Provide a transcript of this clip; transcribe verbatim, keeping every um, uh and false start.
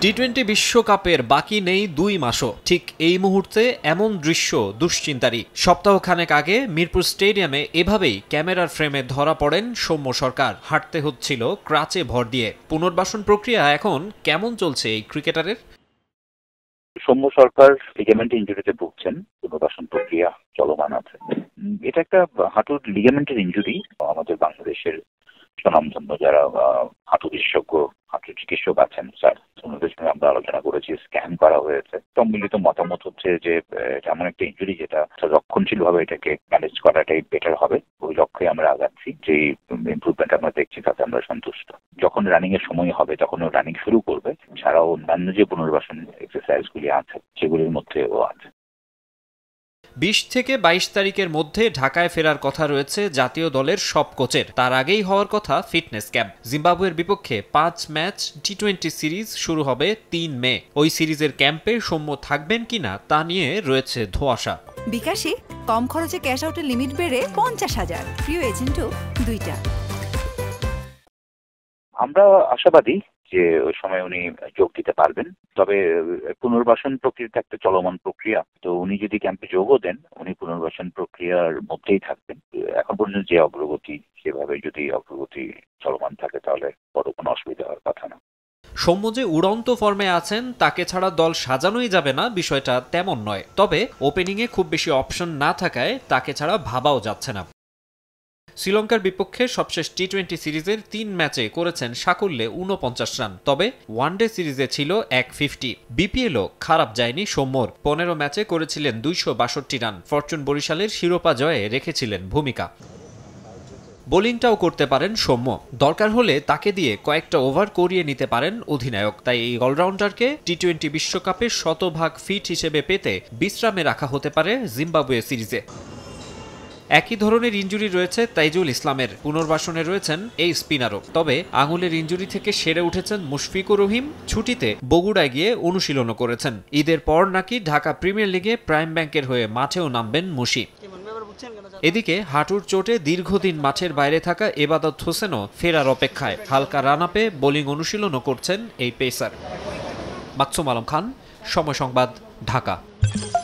T twenty বিশ্বকাপের বাকি নেই দুই মাসও। ঠিক এই মুহূর্তে এমন দৃশ্য দুশ্চিন্তারই। সপ্তাহখানেক আগে মিরপুর স্টেডিয়ামে এভাবেই ক্যামেরার ফ্রেমে ধরা পড়েন সৌম্য সরকার। হাঁটতে হচ্ছিল ক্রাচে ভর দিয়ে। পুনর্বাসন প্রক্রিয়া এখন কেমন চলছে এই ক্রিকেটারের? সৌম্য সরকার লিগামেন্ট ইনজুরিতে ভুগছেন, পুনর্বাসন প্রক্রিয়া চলমান আছে। এটা একটা হাঁটুর লিগামেন্টের ইনজুরি। আমাদের বাংলাদেশের স্বনামধন্য যারা হাঁটু বিশেষজ্ঞ, হাঁটু চিকিৎসক আছেন, স্যার ওনাদের সঙ্গে আমরা আলোচনা করেছি, স্ক্যান করা হয়েছে। সম্মিলিত মতামত হচ্ছে যে এমন একটা ইনজুরি যেটা রক্ষণশীল ভাবে এটাকে ম্যানেজ করাটাই বেটার হবে। ওই লক্ষ্যে আমরা আগাচ্ছি। যে ইমপ্রুভমেন্ট আমরা দেখছি তাতে আমরা সন্তুষ্ট। যখন রানিং এর সময় হবে তখন ও রানিং শুরু করবে। ছাড়াও অন্যান্য যে পুনর্বাসন এক্সারসাইজ গুলি আছে সেগুলির মধ্যে ও আছে। বিশ থেকে বাইশ তারিখের মধ্যে ঢাকায় ফেরার কথা রয়েছে জাতীয় দলের সব কোচের। তার আগেই হওয়ার কথা ফিটনেস ক্যাম্প। জিম্বাবুয়ের বিপক্ষে পাঁচ ম্যাচ টি টোয়েন্টি সিরিজ শুরু হবে তিন মে। ওই সিরিজের ক্যাম্পে সৌম্য থাকবেন কিনা তা নিয়ে রয়েছে ধোঁয়াশা। বিকাশে কম খরচে ক্যাশ আউটের লিমিট বেড়ে পঞ্চাশ হাজার। প্রিয় এজেন্টও দুইটা। আমরা আশাবাদী যে ওই সময় উনি যোগ দিতে পারবেন। তবে পুনর্বাসন প্রক্রিয়াটা একটা চলমান প্রক্রিয়া, তো উনি যদি ক্যাম্পে যোগও দেন উনি পুনর্বাসন প্রক্রিয়ার মধ্যেই থাকবেন। এখন পর্যন্ত যে অগ্রগতি, সেভাবে যদি অগ্রগতি চলমান থাকে তাহলে বড় কোনো অসুবিধা হওয়ার কথা না। সৌম্য যে উড়ন্ত ফর্মে আছেন তাকে ছাড়া দল সাজানোই যাবে না, বিষয়টা তেমন নয়। তবে ওপেনিংয়ে খুব বেশি অপশন না থাকায় তাকে ছাড়া ভাবাও যাচ্ছে না। শ্রীলঙ্কার বিপক্ষে সবশেষ টি টোয়েন্টি সিরিজের তিন ম্যাচে করেছেন সাকুল্যে ঊনপঞ্চাশ রান। তবে ওয়ানডে সিরিজে ছিল এক ফিফটি। বিপিএলও খারাপ যায়নি সৌম্যর। পনেরো ম্যাচে করেছিলেন দুইশো বাষট্টি রান। ফরচুন বরিশালের শিরোপা জয়ে রেখেছিলেন ভূমিকা। বোলিংটাও করতে পারেন সৌম্য। দরকার হলে তাকে দিয়ে কয়েকটা ওভার করিয়ে নিতে পারেন অধিনায়ক। তাই এই অলরাউন্ডারকে টি টোয়েন্টি বিশ্বকাপে শতভাগ ফিট হিসেবে পেতে বিশ্রামে রাখা হতে পারে জিম্বাবুয়ে সিরিজে। একই ধরনের ইনজুরি রয়েছে তাইজুল ইসলামের। পুনর্বাসনে রয়েছেন এই স্পিনারও। তবে আঙুলের ইনজুরি থেকে সেরে উঠেছেন মুশফিকুর রহিম। ছুটিতে বগুড়ায় গিয়ে অনুশীলনও করেছেন। ঈদের পর নাকি ঢাকা প্রিমিয়ার লিগে প্রাইম ব্যাংকের হয়ে মাঠেও নামবেন মুশি। এদিকে হাঁটুর চোটে দীর্ঘদিন মাঠের বাইরে থাকা এবাদত হোসেনও ফেরার অপেক্ষায়। হালকা রান আপে বোলিং অনুশীলনও করছেন এই পেসার। মাকসুম আলম খান, সময় সংবাদ, ঢাকা।